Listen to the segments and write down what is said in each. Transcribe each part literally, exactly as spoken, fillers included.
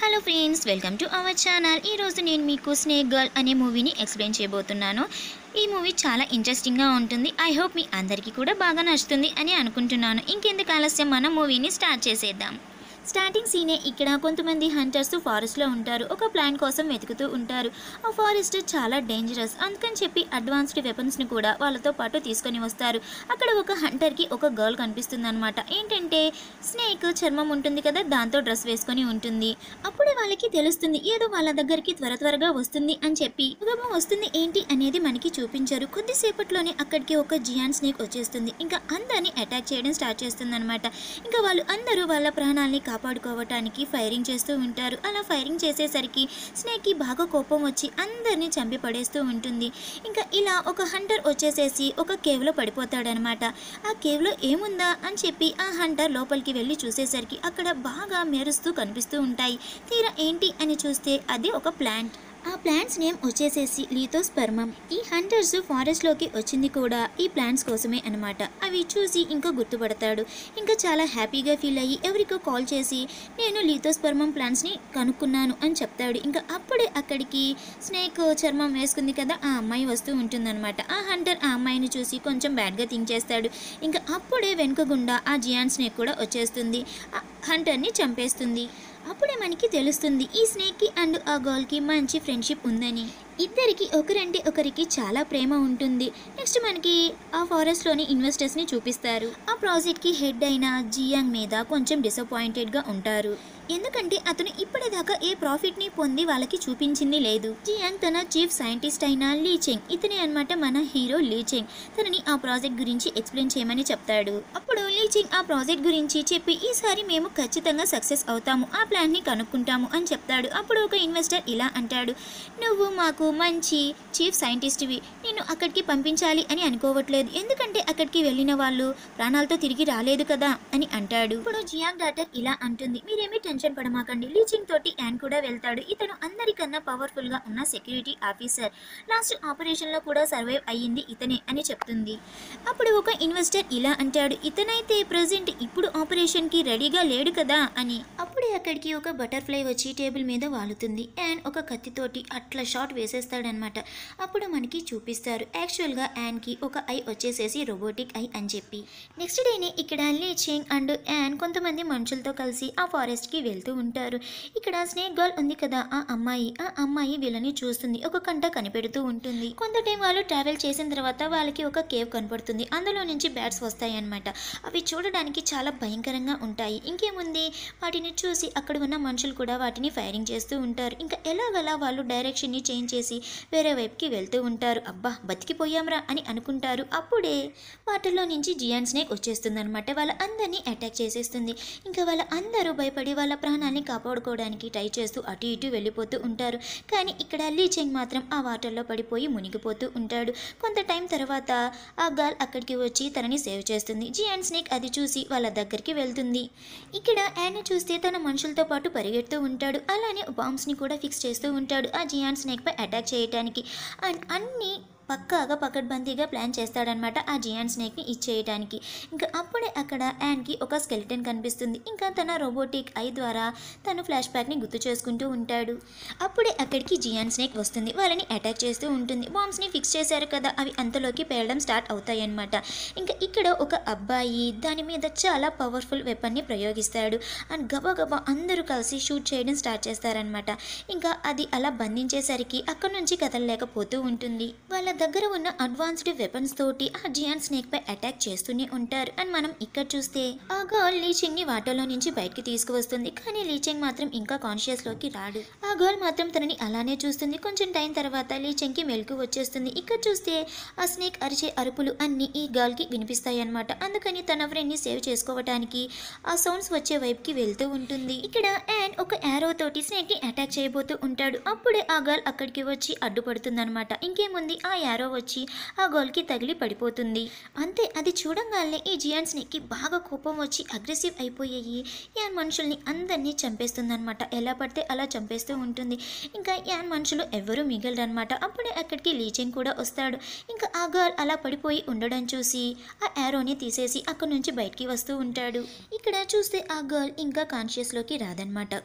Hello friends, welcome to our channel. ఈరోజు నేను మీకు స్నేక్ గర్ల్ అనే మూవీని ఎక్స్ప్లెయిన్ చేయబోతున్నాను. ఈ మూవీ చాలా ఇంట్రెస్టింగ్గా ఉంటుంది. ఐ హోప్ మీ అందరికీ కూడా బాగా నచ్చుతుంది అని అనుకుంటున్నాను. ఇంకెందుకు ఆలస్యం, మనం మూవీని స్టార్ట్ చేసేద్దాం. స్టార్టింగ్ సీనే ఇక్కడ కొంతమంది హంటర్స్ ఫారెస్ట్లో ఉంటారు. ఒక ప్లాన్ కోసం వెతుకుతూ ఉంటారు. ఆ ఫారెస్ట్ చాలా డేంజరస్, అందుకని చెప్పి అడ్వాన్స్డ్ వెపన్స్ని కూడా వాళ్ళతో పాటు తీసుకొని వస్తారు. అక్కడ ఒక హంటర్కి ఒక గర్ల్ కనిపిస్తుంది అనమాట. ఏంటంటే స్నేక్ చర్మం ఉంటుంది కదా, దాంతో డ్రెస్ వేసుకొని ఉంటుంది. అప్పుడే వాళ్ళకి తెలుస్తుంది ఏదో వాళ్ళ దగ్గరికి త్వర త్వరగా వస్తుంది అని చెప్పి. గబం వస్తుంది ఏంటి అనేది మనకి చూపించారు. కొద్దిసేపట్లోనే అక్కడికి ఒక జియాన్ స్నేక్ వచ్చేస్తుంది. ఇంకా అందరినీ అటాక్ చేయడం స్టార్ట్ చేస్తుంది అనమాట. ఇంకా వాళ్ళు అందరూ వాళ్ళ ప్రాణాలని కాపాడుకోవటానికి ఫైరింగ్ చేస్తూ ఉంటారు. అలా ఫైరింగ్ చేసేసరికి స్నేక్కి బాగా కోపం వచ్చి అందరినీ చంపి పడేస్తూ ఉంటుంది. ఇంకా ఇలా ఒక హంటర్ వచ్చేసేసి ఒక కేవ్లో పడిపోతాడనమాట. ఆ కేవ్లో ఏముందా అని చెప్పి ఆ హంటర్ లోపలికి వెళ్ళి చూసేసరికి అక్కడ బాగా మెరుస్తూ కనిపిస్తూ ఉంటాయి. తీరా ఏంటి అని చూస్తే అది ఒక ప్లాంట్. ఆ ప్లాంట్స్ నేమ్ వచ్చేసేసి లీథోస్పెర్మమ్. ఈ హంటర్స్ ఫారెస్ట్లోకి వచ్చింది కూడా ఈ ప్లాంట్స్ కోసమే అనమాట. అవి చూసి ఇంకా గుర్తుపడతాడు. ఇంకా చాలా హ్యాపీగా ఫీల్ అయ్యి ఎవరికో కాల్ చేసి నేను లీథోస్పెర్మమ్ ప్లాంట్స్ని కనుక్కున్నాను అని చెప్తాడు. ఇంకా అప్పుడే అక్కడికి స్నేక్ చర్మం వేసుకుంది కదా ఆ అమ్మాయి వస్తూ ఉంటుందన్నమాట. ఆ హంటర్ ఆ అమ్మాయిని చూసి కొంచెం బ్యాడ్గా థింక్ చేస్తాడు. ఇంకా అప్పుడే వెనుకగుండా ఆ జియాన్ స్నేక్ కూడా వచ్చేస్తుంది. ఆ హంటర్ని చంపేస్తుంది. అప్పుడే మనకి తెలుస్తుంది ఈ స్నేక్కి అండ్ ఆ గర్ల్కి మంచి ఫ్రెండ్షిప్ ఉందని. ఇద్దరికి ఒకరంటే ఒకరికి చాలా ప్రేమ ఉంటుంది. నెక్స్ట్ మనకి ఆ ఫారెస్ట్లోని ఇన్వెస్టర్స్ని చూపిస్తారు. ఆ ప్రాజెక్ట్కి హెడ్ అయిన జియాంగ్ మీద కొంచెం డిసప్పాయింటెడ్గా ఉంటారు. ఎందుకంటే అతను ఇప్పటిదాకా ఏ ప్రాఫిట్ని పొంది వాళ్ళకి చూపించింది లేదు. జియాంగ్ తన చీఫ్ సైంటిస్ట్ అయిన లీ చెంగ్, ఇతనే అనమాట మన హీరో లీ చెంగ్, తనని ఆ ప్రాజెక్ట్ గురించి ఎక్స్ప్లెయిన్ చేయమని చెప్తాడు. అప్పుడు లీ చెంగ్ ఆ ప్రాజెక్ట్ గురించి చెప్పి ఈసారి మేము ఖచ్చితంగా సక్సెస్ అవుతాము, ఆ ప్లాన్ని కనుక్కుంటాము అని చెప్తాడు. అప్పుడు ఒక ఇన్వెస్టర్ ఇలా అంటాడు, నువ్వు మాకు మంచి చీఫ్ సైంటిస్ట్వి, నేను అక్కడికి పంపించాలి అని అనుకోవట్లేదు, ఎందుకంటే అక్కడికి వెళ్ళిన వాళ్ళు ప్రాణాలతో తిరిగి రాలేదు కదా అని అంటాడు. ఇప్పుడు జియాంగ్ డాటర్ ఇలా అంటుంది, మీరేమీ టెన్షన్ పడమాకండి, లీ చెంగ్ తోటి యాన్ కూడా వెళ్తాడు. ఇతను అందరికన్నా పవర్ఫుల్ గా ఉన్న సెక్యూరిటీ ఆఫీసర్, లాస్ట్ ఆపరేషన్ లో కూడా సర్వైవ్ అయ్యింది ఇతనే అని చెప్తుంది. అప్పుడు ఒక ఇన్వెస్టర్ ఇలా అంటాడు, ఇతనైతే ప్రెసెంట్ ఇప్పుడు ఆపరేషన్ కి రెడీగా లేడు కదా అని. అప్పుడే అక్కడికి ఒక బటర్ఫ్లై వచ్చి టేబుల్ మీద వాలుతుంది. యాన్ ఒక కత్తితోటి అట్లా షాట్ వేసేస్తాడనమాట. అప్పుడు మనకి చూపిస్తారు యాక్చువల్ గా యాన్ కి ఒక ఐ వచ్చేసేసి రోబోటిక్ ఐ అని చెప్పి. నెక్స్ట్ డేనే ఇక్కడ లీ చెంగ్ అండ్ యాన్ కొంతమంది మనుషులతో కలిసి ఆ ఫారెస్ట్ కి వెళ్తూ ఉంటారు. ఇక్కడ స్నేక్ గర్ల్ ఉంది కదా ఆ అమ్మాయి, ఆ అమ్మాయి వీళ్ళని చూస్తుంది. ఒక కంట కనిపెడుతూ ఉంటుంది. కొంత టైం వాళ్ళు ట్రావెల్ చేసిన తర్వాత వాళ్ళకి ఒక కేవ్ కనపడుతుంది. అందులో నుంచి బ్యాట్స్ వస్తాయి అన్నమాట. అవి చూడడానికి చాలా భయంకరంగా ఉంటాయి. ఇంకేముంది, వాటిని చూసి అక్కడ ఉన్న మనుషులు కూడా వాటిని ఫైరింగ్ చేస్తూ ఉంటారు. ఇంకా ఎలాగలా వాళ్ళు డైరెక్షన్ ని చేంజ్ చేసి వేరే వైపుకి వెళ్తూ ఉంటారు. అబ్బా బతికిపోయాంరా అని అనుకుంటారు. అప్పుడే వాటిలో నుంచి జియాన్ స్నేక్ వచ్చేస్తుంది అనమాట. వాళ్ళ అందరినీ అటాక్ చేసేస్తుంది. ఇంకా వాళ్ళ అందరూ భయపడి వాళ్ళ ప్రాణాలని కాపాడుకోవడానికి ట్రై చేస్తూ అటు ఇటు వెళ్ళిపోతూ ఉంటారు. కానీ ఇక్కడ లీ చెంగ్ మాత్రం ఆ వాటర్లో పడిపోయి మునిగిపోతూ ఉంటాడు. కొంత టైం తర్వాత ఆ గర్ల్ అక్కడికి వచ్చి తనని సేవ్ చేస్తుంది. జియాన్ స్నేక్ అది చూసి వాళ్ళ దగ్గరికి వెళ్తుంది. ఇక్కడ యాన్ చూస్తే తన మనుషులతో పాటు పరిగెడుతూ ఉంటాడు. అలానే బాంబ్స్ని కూడా ఫిక్స్ చేస్తూ ఉంటాడు ఆ జియాన్ స్నేక్ పై అటాక్ చేయడానికి. అండ్ అన్ని పక్కాగా పకడ్బందీగా ప్లాన్ చేస్తాడనమాట ఆ జియాన్ స్నేక్ని ఇచ్చేయడానికి. ఇంకా అప్పుడే అక్కడ యాన్కి ఒక స్కెలిటన్ కనిపిస్తుంది. ఇంకా తన రోబోటిక్ ఐ ద్వారా తను ఫ్లాష్ బ్యాక్ని గుర్తు చేసుకుంటూ ఉంటాడు. అప్పుడే అక్కడికి జియాన్ స్నేక్ వస్తుంది. వాళ్ళని అటాక్ చేస్తూ ఉంటుంది. బాంబ్స్ని ఫిక్స్ చేశారు కదా, అవి అంతలోకి పేలడం స్టార్ట్ అవుతాయి అన్నమాట. ఇంకా ఇక్కడ ఒక అబ్బాయి దాని మీద చాలా పవర్ఫుల్ వెపన్ని ప్రయోగిస్తాడు. అండ్ గబగబా అందరూ కలిసి షూట్ చేయడం స్టార్ట్ చేస్తారనమాట. ఇంకా అది అలా బంధించేసరికి అక్కడ నుంచి కదలలేకపోతూ ఉంటుంది. వాళ్ళ దగ్గర ఉన్న అడ్వాన్స్డ్ వెపన్స్ తోటి ఆ జియాన్ స్నేక్ పై అటాక్ చేస్తూనే ఉంటారు. అండ్ మనం ఇక్కడ చూస్తే ఆ గర్ల్ లీ చెంగ్ ని వాటర్లో నుంచి బయటకి తీసుకువస్తుంది. కానీ లీ చెంగ్ మాత్రం ఇంకా కాన్షియస్ లోకి రాడు. ఆ గర్ల్ మాత్రం తనని అలానే చూస్తుంది. కొంచెం టైం తర్వాత లీ చెంగ్ కి మెలకు వచ్చేస్తుంది. ఇక్కడ చూస్తే ఆ స్నేక్ అరిచే అరుపులు అన్ని ఈ గర్ల్ కి వినిపిస్తాయి అన్నమాట. అందుకని తన ఫ్రెండ్ ని సేవ్ చేసుకోవడానికి ఆ సౌండ్స్ వచ్చే వైపు కి వెళ్తూ ఉంటుంది. ఇక్కడ యాన్ ఒక యారో తోటి స్నేక్ ని అటాక్ చేయబోతూ ఉంటాడు. అప్పుడే ఆ గర్ల్ అక్కడికి వచ్చి అడ్డుపడుతుంది అనమాట. ఇంకేముంది, ఆ యారో వచ్చి ఆ గోల్కి తగిలి పడిపోతుంది. అంతే, అది చూడంగానే ఈ జియాన్ స్నేక్కి బాగా కోపం వచ్చి అగ్రెసివ్ అయిపోయాయి. యాన్ మనుషుల్ని అందరినీ చంపేస్తుంది అనమాట. ఎలా పడితే అలా చంపేస్తూ ఉంటుంది. ఇంకా యాన్ మనుషులు ఎవరూ మిగలరనమాట. అప్పుడే అక్కడికి లీ చెంగ్ కూడా వస్తాడు. ఇంకా ఆ గర్ల్ అలా పడిపోయి ఉండడం చూసి ఆ యారోని తీసేసి అక్కడ నుంచి బయటికి వస్తూ ఉంటాడు. ఇక్కడ చూస్తే ఆ గర్ల్ ఇంకా కాన్షియస్లోకి రాదనమాట.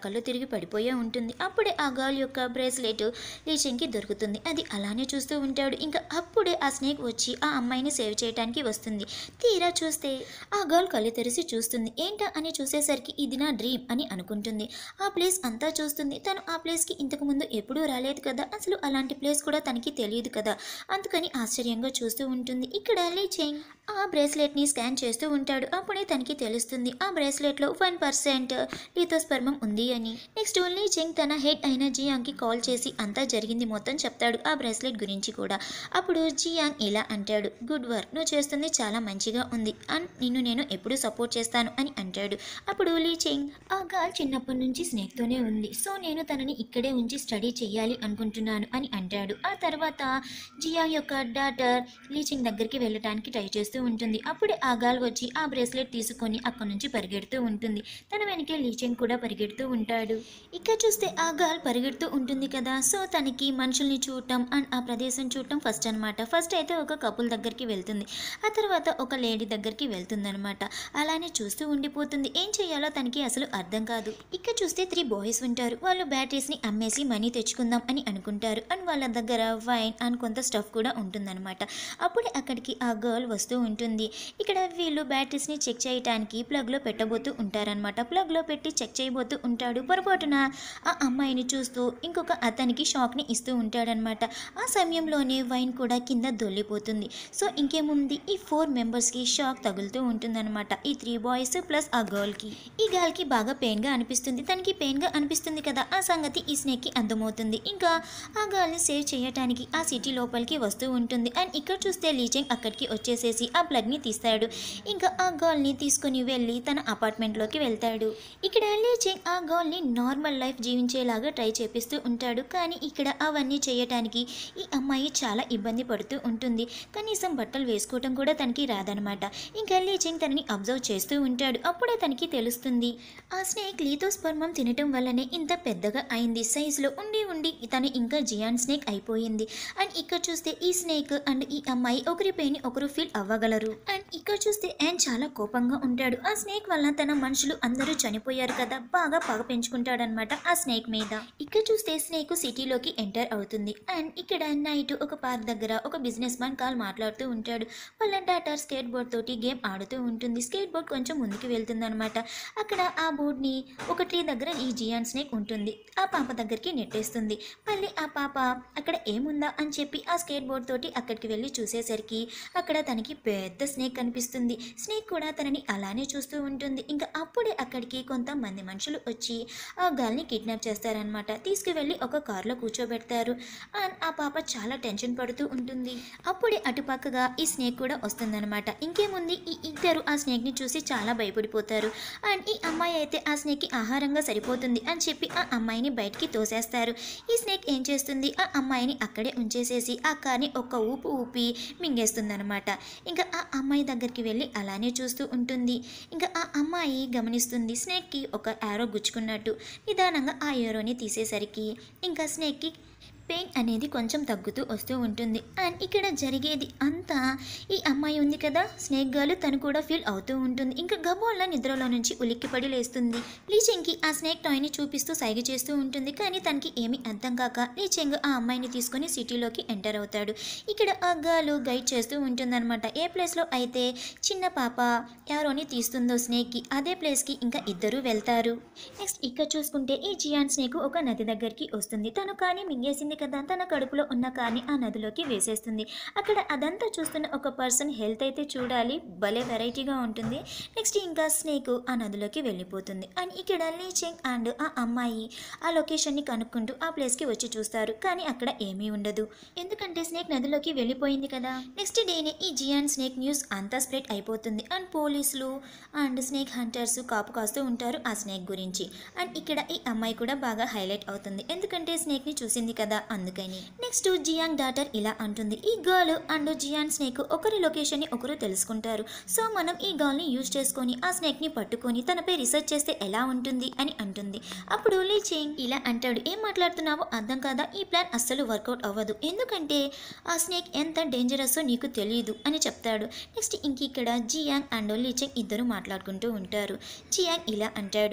కళ్ళు తిరిగి పడిపోయే ఉంటుంది. అప్పుడే ఆ గర్ల్ యొక్క బ్రేస్లెట్ లీచెంగ్కి దొరుకుతుంది. అది అలానే చూస్తూ ఉంటాడు. ఇంకా అప్పుడే ఆ స్నేక్ వచ్చి ఆ అమ్మాయిని సేవ్ చేయడానికి వస్తుంది. తీరా చూస్తే ఆ గర్ల్ కళ్ళు తెరిచి చూస్తుంది. ఏంటా అని చూసేసరికి ఇది నా డ్రీమ్ అని అనుకుంటుంది. ఆ ప్లేస్ అంతా చూస్తుంది. తను ఆ ప్లేస్కి ఇంతకు ముందు ఎప్పుడూ రాలేదు కదా, అసలు అలాంటి ప్లేస్ కూడా తనకి తెలియదు కదా, అందుకని ఆశ్చర్యంగా చూస్తూ ఉంటుంది. ఇక్కడ లీ చెంగ్ ఆ బ్రేస్లెట్ని స్కాన్ చేస్తూ ఉంటాడు. అప్పుడే తనకి తెలుస్తుంది ఆ బ్రేస్లెట్లో వన్ పర్సెంట్ లిథోస్పర్మం ఉంది అని. నెక్స్ట్ లీ చెంగ్ తన హెడ్ అయిన జియాంగ్కి కాల్ చేసి అంతా జరిగింది మొత్తం చెప్తాడు, ఆ బ్రేస్లెట్ గురించి కూడా. అప్పుడు జియాంగ్ ఇలా అంటాడు, గుడ్ వర్క్, నువ్వు చేస్తుంది చాలా మంచిగా ఉంది అండ్ నిన్ను నేను ఎప్పుడూ సపోర్ట్ చేస్తాను అని అంటాడు. అప్పుడు లీ చెంగ్ ఆ గర్ల్ చిన్నప్పటి నుంచి స్నేక్తోనే ఉంది, సో నేను తనని ఇక్కడే ఉంచి స్టడీ చేయాలి అనుకుంటున్నాను అని అంటాడు. ఆ తర్వాత జియాంగ్ యొక్క డాటర్ లీ చెంగ్ దగ్గరికి వెళ్ళడానికి ట్రై చేస్తూ ఉంటుంది. అప్పుడే ఆ గర్ల్ వచ్చి ఆ బ్రేస్లెట్ తీసుకొని అక్కడి నుంచి పరిగెడుతూ ఉంటుంది. తన వెనకే లీ చెంగ్ కూడా పరిగెడుతూ ఉంటాడు. ఇక్కడ చూస్తే ఆ గర్ల్ పరిగెడుతూ ఉంటుంది కదా, సో తనకి మనుషుల్ని చూడటం అండ్ ఆ ప్రదేశం చూడటం ఫస్ట్ అనమాట. ఫస్ట్ అయితే ఒక కపుల్ దగ్గరికి వెళ్తుంది, ఆ తర్వాత ఒక లేడీ దగ్గరికి వెళ్తుంది అనమాట. అలానే చూస్తూ ఉండిపోతుంది. ఏం చేయాలో తనకి అసలు అర్థం కాదు. ఇక్కడ చూస్తే త్రీ బాయ్స్ ఉంటారు. వాళ్ళు బ్యాటరీస్ని అమ్మేసి మనీ తెచ్చుకుందాం అని అనుకుంటారు అండ్ వాళ్ళ దగ్గర వైన్ అండ్ కొంత స్టఫ్ కూడా ఉంటుందన్నమాట. అప్పుడే అక్కడికి ఆ గర్ల్ వస్తూ ఉంటుంది. ఇక్కడ వీళ్ళు బ్యాటరీస్ని చెక్ చేయడానికి ప్లగ్లో పెట్టబోతూ ఉంటారనమాట. ప్లగ్లో పెట్టి చెక్ చేయబోతూ ఉంటాడు. పొరపాటున ఆ అమ్మాయిని చూస్తూ ఇంకొక అతనికి షాక్ని ఇస్తూ ఉంటాడనమాట. ఆ సమయంలోనే వైన్ కూడా కింద దొల్లిపోతుంది. సో ఇంకేముంది, ఈ ఫోర్ మెంబర్స్కి షాక్ తగులుతూ ఉంటుందన్నమాట. ఈ త్రీ బాయ్స్ ప్లస్ ఆ గర్ల్కి. ఈ గర్ల్కి బాగా పెయిన్గా అనిపిస్తుంది. తనకి పెయిన్గా అనిపిస్తుంది కదా, ఆ సంగతి ఈ స్నేక్కి అర్థమవుతుంది. ఇంకా ఆ గర్ల్ని సేవ్ చేయడానికి ఆ సిటీ లోపలికి వస్తూ ఉంటుంది. అండ్ ఇక్కడ చూస్తే లీ చెంగ్ అక్కడికి వచ్చేసేసి ఆ ప్లగ్ని తీస్తాడు. ఇంకా ఆ గర్ల్ని తీసుకుని వెళ్ళి తన అపార్ట్మెంట్లోకి వెళ్తాడు. ఇక్కడ లీ చెంగ్ ఆ గర్ల్ని నార్మల్ లైఫ్ జీవించేలాగా ట్రై చేపిస్తూ ఉంటాడు. కానీ ఇక్కడ అవన్నీ చేయటానికి ఈ అమ్మాయి చాలా ఇబ్బంది పడుతూ ఉంటుంది. కనీసం బట్టలు వేసుకోవటం కూడా తనకి రాదనమాట. ఇంకా లీ చెంగ్ తనని అబ్జర్వ్ చేస్తూ ఉంటాడు. అప్పుడే తనకి తెలుస్తుంది ఆ స్నేక్ లిథోస్పర్మం తినటం వల్లనే ఇంత పెద్దగా అయింది. సైజులో ఉండి ఉండి తను ఇంకా జియాంట్ స్నేక్ అయిపోయింది. అండ్ ఇక్కడ చూస్తే ఈ స్నేక్ అండ్ ఈ అమ్మాయి ఒకరి పెయిన్ ఒకరు ఫీల్ అవ్వగలరు. అండ్ ఇక్కడ చూస్తే యాన్ చాలా కోపంగా ఉంటాడు. ఆ స్నేక్ వల్ల తన మనుషులు అందరూ చనిపోయారు కదా, బాగా పగ పెంచుకుంటాడనమాట ఆ స్నేక్ మీద. ఇక్కడ చూస్తే స్నేక్ సిటీలోకి ఎంటర్ అవుతుంది. అండ్ ఇక్కడ నైట్ ఒక పార్క్ దగ్గర ఒక బిజినెస్ మ్యాన్ కాల్ మాట్లాడుతూ ఉంటాడు. వాళ్ళ డాటర్ స్కేట్ బోర్డ్ తోటి గేమ్ ఆడుతూ ఉంటుంది. స్కేట్ బోర్డ్ కొంచెం ముందుకు వెళ్తుంది అనమాట. అక్కడ ఆ బోర్డ్ని ఒక ట్రీ దగ్గర ఈ జియాంట్ స్నేక్ ఉంటుంది. ఆ పాప దగ్గరికి నెట్టేస్తుంది. మళ్ళీ ఆ పాప అక్కడ ఏముందా అని చెప్పి ఆ స్కేట్ బోర్డ్ తోటి అక్కడికి వెళ్ళి చూసేసరికి అక్కడ తనకి పెద్ద స్నేక్ కనిపిస్తుంది. స్నేక్ కూడా తనని అలానే చూస్తూ ఉంటుంది. ఇంకా అప్పుడే అక్కడికి కొంతమంది మనుషులు వచ్చి ఆ గర్ల్ని కిడ్నాప్ చేస్తారనమాట. తీసుకువెళ్ళి ఒక కారులో కూర్చోబెడతారు. అండ్ ఆ పాప చాలా టెన్షన్ పడుతూ ఉంటుంది. అప్పుడే అటుపక్కగా ఈ స్నేక్ కూడా వస్తుందన్నమాట. ఇంకేముంది, ఈ ఇద్దరు ఆ స్నేక్ని చూసి చాలా భయపడిపోతారు. అండ్ ఈ అమ్మాయి అయితే ఆ స్నేక్కి ఆహారంగా సరిపోతుంది అని చెప్పి ఆ అమ్మాయిని బయటికి తోసేస్తారు. ఈ స్నేక్ ఏం చేస్తుంది, ఆ అమ్మాయిని అక్కడే ఉంచేసేసి ఆ కార్ని ఒక్క ఊపు ఊపి మింగేస్తుందన్నమాట. ఇంకా ఆ అమ్మాయి దగ్గరికి వెళ్ళి అలానే చూస్తూ ఉంటుంది. ఇంకా ఆ అమ్మాయి గమనిస్తుంది స్నేక్కి ఒక యారో గుచ్చుకున్నట్టు. నిదానంగా ఆ యారోని తీసేసరికి ఇంకా స్నేక్కి పెయిన్ అనేది కొంచెం తగ్గుతూ వస్తూ ఉంటుంది. అండ్ ఇక్కడ జరిగేది అంతా ఈ అమ్మాయి ఉంది కదా స్నేక్ గర్ల్, తను కూడా ఫీల్ అవుతూ ఉంటుంది. ఇంకా గబోళ్ళ నిద్రలో నుంచి ఉలిక్కిపడి లేస్తుంది. లీ చెంగ్కి ఆ స్నేక్ టాయ్ని చూపిస్తూ సైగ చేస్తూ ఉంటుంది. కానీ తనకి ఏమీ అర్థం కాక లీ చెంగ్ ఆ అమ్మాయిని తీసుకొని సిటీలోకి ఎంటర్ అవుతాడు. ఇక్కడ ఆ గర్ల్ గైడ్ చేస్తూ ఉంటుందన్నమాట. ఏ ప్లేస్లో అయితే చిన్న పాప యారోని తీస్తుందో స్నేక్కి, అదే ప్లేస్కి ఇంకా ఇద్దరు వెళ్తారు. నెక్స్ట్ ఇక్కడ చూసుకుంటే ఈ జియాంట్ స్నేక్ ఒక నది దగ్గరికి వస్తుంది. తను కానీ మింగేసింది కదా, తన కడుపులో ఉన్న కాని ఆ నదిలోకి వేసేస్తుంది. అక్కడ అదంతా చూస్తున్న ఒక పర్సన్ హెల్త్ అయితే చూడాలి, భలే వెరైటీగా ఉంటుంది. నెక్స్ట్ ఇంకా స్నేక్ ఆ నదిలోకి వెళ్ళిపోతుంది. అండ్ ఇక్కడ లీ చెంగ్ అండ్ ఆ అమ్మాయి ఆ లొకేషన్ని కనుక్కుంటూ ఆ ప్లేస్కి వచ్చి చూస్తారు. కానీ అక్కడ ఏమీ ఉండదు, ఎందుకంటే స్నేక్ నదిలోకి వెళ్ళిపోయింది కదా. నెక్స్ట్ డేనే ఈ జియాంట్ స్నేక్ న్యూస్ అంతా స్ప్రెడ్ అయిపోతుంది. అండ్ పోలీసులు అండ్ స్నేక్ హంటర్స్ కాపు కాస్తూ ఉంటారు ఆ స్నేక్ గురించి. అండ్ ఇక్కడ ఈ అమ్మాయి కూడా బాగా హైలైట్ అవుతుంది, ఎందుకంటే స్నేక్ని చూసింది కదా అందుకని. నెక్స్ట్ జియాంగ్ డాటర్ ఇలా అంటుంది, ఈ గర్ల్ అండ్ జియాంగ్ స్నేక్ ఒకరి లొకేషన్ ని ఒకరు తెలుసుకుంటారు. సో మనం ఈ గర్ల్ ని యూజ్ చేసుకొని ఆ స్నేక్ ని పట్టుకొని తనపై రీసెర్చ్ చేస్తే ఎలా ఉంటుంది అని అంటుంది. అప్పుడు లీ చెంగ్ ఇలా అంటాడు, ఏం మాట్లాడుతున్నావో అర్థం కాదా, ఈ ప్లాన్ అస్సలు వర్కౌట్ అవ్వదు, ఎందుకంటే ఆ స్నేక్ ఎంత డేంజరస్ నీకు తెలియదు అని చెప్తాడు. నెక్స్ట్ ఇంక ఇక్కడ జియాంగ్ అండ్ లీ చెంగ్ ఇద్దరు మాట్లాడుకుంటూ ఉంటారు. జియాంగ్ ఇలా అంటాడు,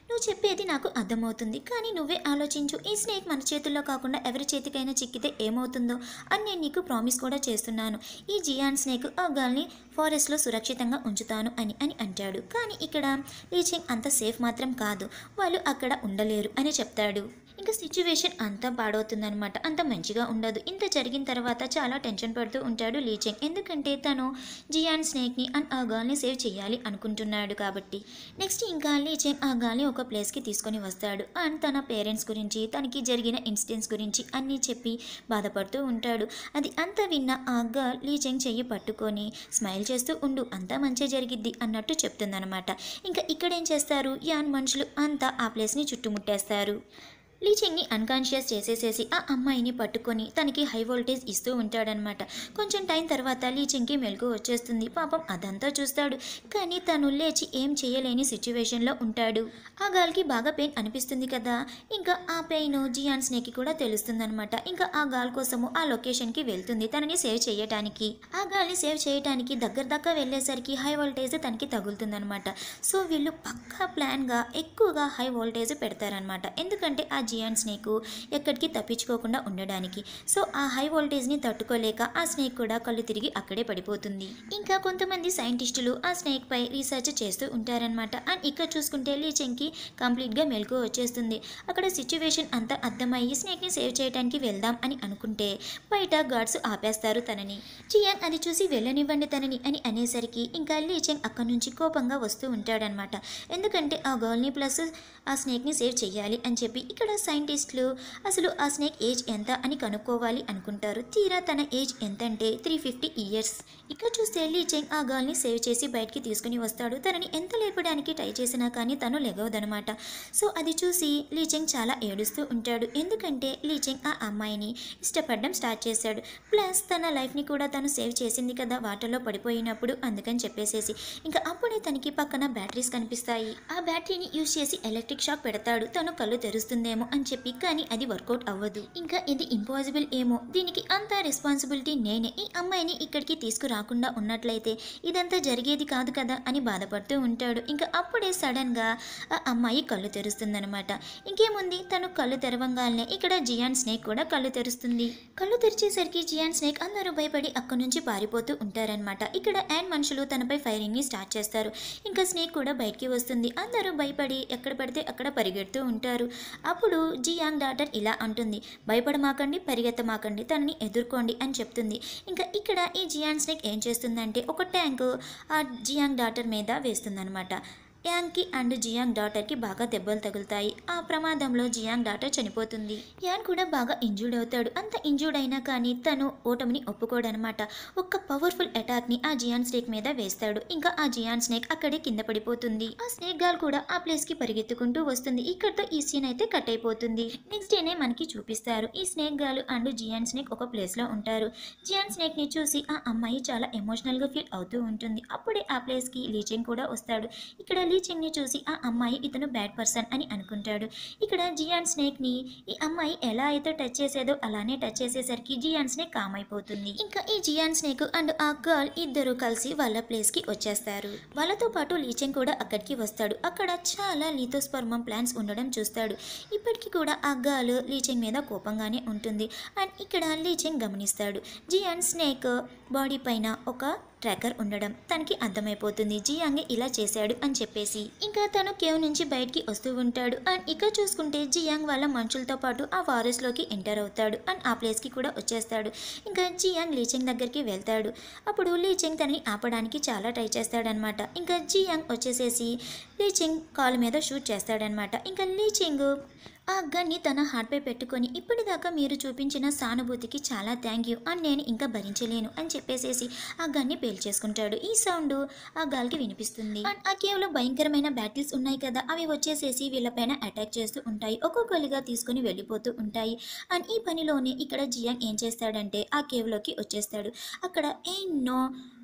నువ్వు చెప్పేది నాకు అర్థమవుతుంది, కానీ నువ్వే ఆలోచించు. ఈ స్నేక్ మన చేతుల్లో కాకుండా ఎవరి చేతికైనా చిక్కితే ఏమవుతుందో అని నేను నీకు ప్రామిస్ కూడా చేస్తున్నాను. ఈ జియాన్ స్నేక్ ఆ గర్ల్ని ఫారెస్ట్లో సురక్షితంగా ఉంచుతాను అని అని అంటాడు. కానీ ఇక్కడ లీచెంగ్ అంత సేఫ్ మాత్రం కాదు, వాళ్ళు అక్కడ ఉండలేరు అని చెప్తాడు. ఇంకా సిచ్యువేషన్ అంతా పాడవుతుందనమాట, అంత మంచిగా ఉండదు. ఇంత జరిగిన తర్వాత చాలా టెన్షన్ పడుతూ ఉంటాడు లీచెంగ్, ఎందుకంటే తను జియాన్ స్నేక్ని అండ్ ఆ గర్ల్ని సేవ్ చేయాలి అనుకుంటున్నాడు కాబట్టి. నెక్స్ట్ ఇంకా లీచెంగ్ ఆ గర్ల్ని ఒక ప్లేస్కి తీసుకొని వస్తాడు అండ్ తన పేరెంట్స్ గురించి, తనకి జరిగిన ఇన్సిడెంట్స్ గురించి అన్నీ చెప్పి బాధపడుతూ ఉంటాడు. అది అంతా విన్న ఆ గర్ల్ లీచెంగ్ చెయ్యి పట్టుకొని స్మైల్ చేస్తూ ఉండు, అంతా మంచి జరిగిద్ది అన్నట్టు చెప్తుందనమాట. ఇంకా ఇక్కడ ఏం చేస్తారు, యాన్ మనుషులు అంతా ఆ ప్లేస్ని చుట్టుముట్టేస్తారు. లీచెంగ్ని అన్కాన్షియస్ చేసేసేసి ఆ అమ్మాయిని పట్టుకొని తనకి హై వోల్టేజ్ ఇస్తూ ఉంటాడనమాట. కొంచెం టైం తర్వాత లీచెంగ్కి మెలకు వచ్చేస్తుంది. పాపం అదంతా చూస్తాడు, కానీ తను లేచి ఏం చేయలేని సిచ్యువేషన్లో ఉంటాడు. ఆ గాల్కి బాగా పెయిన్ అనిపిస్తుంది కదా, ఇంకా ఆ పెయిన్ జియాన్ స్నేక్కి కూడా తెలుస్తుందనమాట. ఇంకా ఆ గాల్ కోసము ఆ లొకేషన్కి వెళ్తుంది తనని సేవ్ చేయటానికి. ఆ గాల్ని సేవ్ చేయటానికి దగ్గర దాకా వెళ్ళేసరికి హై వోల్టేజ్ తనకి తగులుతుందనమాట. సో వీళ్ళు పక్కా ప్లాన్గా ఎక్కువగా హై వోల్టేజ్ పెడతారనమాట, ఎందుకంటే ఆ జియాన్ స్నేక్ ఎక్కడికి తప్పించుకోకుండా ఉండడానికి. సో ఆ హై వోల్టేజ్ని తట్టుకోలేక ఆ స్నేక్ కూడా కళ్ళు తిరిగి అక్కడే పడిపోతుంది. ఇంకా కొంతమంది సైంటిస్టులు ఆ స్నేక్ పై రీసెర్చ్ చేస్తూ ఉంటారనమాట. అండ్ ఇక్కడ చూసుకుంటే లీచెంగ్కి కంప్లీట్గా మెలకు వచ్చేస్తుంది. అక్కడ సిచ్యువేషన్ అంతా అర్థమయ్యి స్నేక్ని సేవ్ చేయడానికి వెళ్దాం అని అనుకుంటే బయట గార్డ్స్ ఆపేస్తారు తనని. జియాంగ్ అది చూసి వెళ్ళనివ్వండి తనని అని అనేసరికి ఇంకా లీచెంగ్ అక్కడి నుంచి కోపంగా వస్తూ ఉంటాడనమాట, ఎందుకంటే ఆ గర్ల్ని ప్లస్ ఆ స్నేక్ని సేవ్ చేయాలి అని చెప్పి. ఇక్కడ సైంటిస్టులు అసలు ఆ స్నేక్ ఏజ్ ఎంత అని కనుక్కోవాలి అనుకుంటారు. తీరా తన ఏజ్ ఎంత అంటే త్రీ ఫిఫ్టీ ఇయర్స్. ఇక్కడ చూస్తే లీచెంగ్ ఆ గర్ల్ని సేవ్ చేసి బయటికి తీసుకుని వస్తాడు. తనని ఎంత లేపడానికి ట్రై చేసినా కానీ తను లెగవదనమాట. సో అది చూసి లీచెంగ్ చాలా ఏడుస్తూ ఉంటాడు, ఎందుకంటే లీచెంగ్ ఆ అమ్మాయిని ఇష్టపడడం స్టార్ట్ చేశాడు. ప్లస్ తన లైఫ్ని కూడా తను సేవ్ చేసింది కదా వాటర్లో పడిపోయినప్పుడు, అందుకని చెప్పేసేసి. ఇంకా అప్పుడే తనకి పక్కన బ్యాటరీస్ కనిపిస్తాయి. ఆ బ్యాటరీని యూజ్ చేసి ఎలక్ట్రిక్ షాక్ పెడతాడు, తను కళ్ళు తెరుస్తుందేమో అని చెప్పి. కానీ అది వర్కౌట్ అవ్వదు. ఇంకా ఇది ఇంపాసిబుల్ ఏమో, దీనికి అంత రెస్పాన్సిబిలిటీ నేనే. ఈ అమ్మాయిని ఇక్కడికి తీసుకురాకుండా ఉన్నట్లయితే ఇదంతా జరిగేది కాదు కదా అని బాధపడుతూ ఉంటాడు. ఇంకా అప్పుడే సడన్ గా ఆ అమ్మాయి కళ్ళు తెరుస్తుందనమాట. ఇంకేముంది, తను కళ్ళు తెరవంగానే ఇక్కడ జియాన్ స్నేక్ కూడా కళ్ళు తెరుస్తుంది. కళ్ళు తెరిచేసరికి జియాన్ స్నేక్ అందరూ భయపడి అక్కడి నుంచి పారిపోతూ ఉంటారనమాట. ఇక్కడ యాన్ మనుషులు తనపై ఫైరింగ్ ని స్టార్ట్ చేస్తారు. ఇంకా స్నేక్ కూడా బయటికి వస్తుంది. అందరూ భయపడి ఎక్కడ పడితే అక్కడ పరిగెడుతూ ఉంటారు. అప్పుడు జియాంగ్ డాటర్ ఇలా అంటుంది, భయపడమాకండి, పరిగెత్తమాకండి, తనని ఎదుర్కోండి అని చెప్తుంది. ఇంకా ఇక్కడ ఈ జియాన్ స్నేక్ ఏం చేస్తుందంటే ఒక ట్యాంక్ ఆ జియాంగ్ డాటర్ మీద వేస్తుందనమాట. యాంగ్కి అండ్ జియాంగ్ డాటర్కి బాగా దెబ్బలు తగులుతాయి. ఆ ప్రమాదంలో జియాంగ్ డాటర్ చనిపోతుంది. యాన్ కూడా బాగా ఇంజూర్డ్ అవుతాడు. అంత ఇంజూర్డ్ అయినా కానీ తను ఓటమిని ఒప్పుకోడనమాట. ఒక పవర్ఫుల్ అటాక్ని ఆ జియాన్ స్నేక్ మీద వేస్తాడు. ఇంకా ఆ జియాన్ స్నేక్ అక్కడే కింద పడిపోతుంది. ఆ స్నేక్ గాల్ కూడా ఆ ప్లేస్కి పరిగెత్తుకుంటూ వస్తుంది. ఇక్కడతో ఈ సీన్ అయితే కట్ అయిపోతుంది. నెక్స్ట్ డేనే మనకి చూపిస్తారు. ఈ snake girl and giant snake ఒక ప్లేస్లో ఉంటారు. జియాన్ స్నేక్ని చూసి ఆ అమ్మాయి చాలా ఎమోషనల్గా ఫీల్ అవుతూ ఉంటుంది. అప్పుడే ఆ ప్లేస్కి లీచెంగ్ కూడా వస్తాడు. ఇక్కడ లీచెంగ్ని చూసి ఆ అమ్మాయి ఇతను బ్యాడ్ పర్సన్ అని అనుకుంటాడు. ఇక్కడ జియాన్ స్నేక్ని ఈ అమ్మాయి ఎలా అయితే టచ్ చేసేదో అలానే టచ్ చేసేసరికి జియాన్ స్నేక్ కామ్ అయిపోతుంది. ఇంకా ఈ జియాన్ స్నేక్ అండ్ ఆ గర్ల్ ఇద్దరు కలిసి వాళ్ళ ప్లేస్కి వచ్చేస్తారు. వాళ్ళతో పాటు లీచెంగ్ కూడా అక్కడికి వస్తాడు. అక్కడ చాలా లిథోస్పర్మం ప్లాంట్స్ ఉండడం చూస్తాడు. ఇప్పటికీ కూడా ఆ గర్ల్ లీచెంగ్ మీద కోపంగానే ఉంటుంది. అండ్ ఇక్కడ లీచెంగ్ గమనిస్తాడు, జియాన్ స్నేక్ బాడీ పైన ఒక ట్రాకర్ ఉండడం. తనకి అర్థమైపోతుంది జియాంగ్ ఇలా చేశాడు అని చెప్పేసి. ఇంకా తను కేవ్ నుంచి బయటికి వస్తూ ఉంటాడు. అండ్ ఇక్కడ చూసుకుంటే జియాంగ్ వాళ్ళ మనుషులతో పాటు ఆ ఫారెస్ట్ లోకి ఎంటర్ అవుతాడు. అండ్ ఆ ప్లేస్ కి కూడా వచ్చేస్తాడు. ఇంకా జియాంగ్ లీచెంగ్ దగ్గరికి వెళ్తాడు. అప్పుడు లీచెంగ్ తనని ఆపడానికి చాలా ట్రై చేస్తాడనమాట. ఇంకా జియాంగ్ వచ్చేసేసి లీచెంగ్ కాలు మీద షూట్ చేస్తాడనమాట. ఇంకా లీచెంగ్ ఆ గన్ని తన హార్ట్పై పెట్టుకొని, ఇప్పటిదాకా మీరు చూపించిన సానుభూతికి చాలా థ్యాంక్ యూ అండ్ నేను ఇంకా భరించలేను అని చెప్పేసేసి ఆ గన్ని పేల్చేసుకుంటాడు. ఈ సౌండ్ ఆ గాల్కి వినిపిస్తుంది. అండ్ ఆ కేవ్లో భయంకరమైన బ్యాటిల్స్ ఉన్నాయి కదా, అవి వచ్చేసేసి వీళ్ళపైన అటాక్ చేస్తూ ఉంటాయి. ఒక్కొక్కరిగా తీసుకుని వెళ్ళిపోతూ ఉంటాయి. అండ్ ఈ పనిలోనే ఇక్కడ జియాంగ్ ఏం చేస్తాడంటే ఆ కేవ్లోకి వచ్చేస్తాడు. అక్కడ ఎన్నో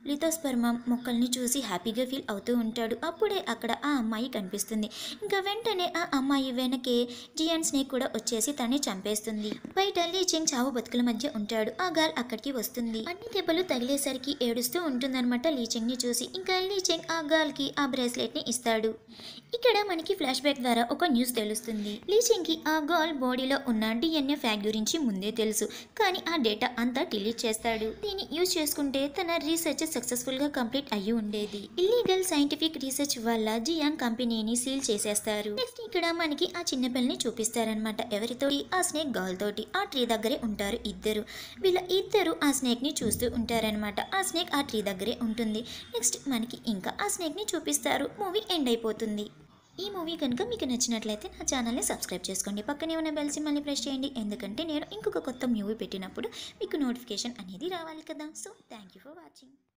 లిథోస్పర్మ మొక్కల్ని చూసి హ్యాపీగా ఫీల్ అవుతూ ఉంటాడు. అప్పుడే అక్కడ ఆ అమ్మాయి కనిపిస్తుంది. ఇంకా వెంటనే ఆ అమ్మాయి వెనకే జియాన్ స్నేక్ కూడా వచ్చేసి తనని చంపేస్తుంది. బయట లీచెంగ్ చావు బతుకుల మధ్య ఉంటాడు. ఆ గర్ల్ అక్కడికి వస్తుంది. అన్ని దెబ్బలు తగిలేసరికి ఏడుస్తూ ఉంటుందన్నమాట లీచెంగ్ ని చూసి. ఇంకా లీచెంగ్ ఆ గర్ల్ కి ఆ బ్రేస్లెట్ ని ఇస్తాడు. ఇక్కడ మనకి ఫ్లాష్ బ్యాక్ ద్వారా ఒక న్యూస్ తెలుస్తుంది. లీచెంగ్ కి ఆ గర్ల్ బాడీలో ఉన్న డిఎన్ఏ ఫ్యాక్ట్ గురించి ముందే తెలుసు, కానీ ఆ డేటా అంతా డిలీట్ చేస్తాడు. దీన్ని యూజ్ చేసుకుంటే తన రీసెర్చ్ సక్సెస్ఫుల్ గా కంప్లీట్ అయ్యి ఉండేది. ఇల్లీగల్ సైంటిఫిక్ రీసెర్చ్ వల్ల జియాంగ్ కంపెనీని సీల్ చేసేస్తారు. నెక్స్ట్ ఇక్కడ మనకి ఆ చిన్న పిల్లని చూపిస్తారనమాట. ఎవరితో? ఆ స్నేక్ గర్ల్ తోటి. ఆ ట్రీ దగ్గరే ఉంటారు ఇద్దరు. వీళ్ళ ఇద్దరు ఆ స్నేక్ ని చూస్తూ ఉంటారనమాట. ఆ స్నేక్ ఆ ట్రీ దగ్గరే ఉంటుంది. నెక్స్ట్ మనకి ఇంకా ఆ స్నేక్ ని చూపిస్తారు. మూవీ ఎండ్ అయిపోతుంది. ఈ మూవీ కనుక మీకు నచ్చినట్లయితే నా ఛానల్ని సబ్స్క్రైబ్ చేసుకోండి. పక్కనే ఉన్న బెల్ సింబల్ని ప్రెస్ చేయండి, ఎందుకంటే నేను ఇంకొక కొత్త మూవీ పెట్టినప్పుడు మీకు నోటిఫికేషన్ అనేది రావాలి కదా. So thank you for watching.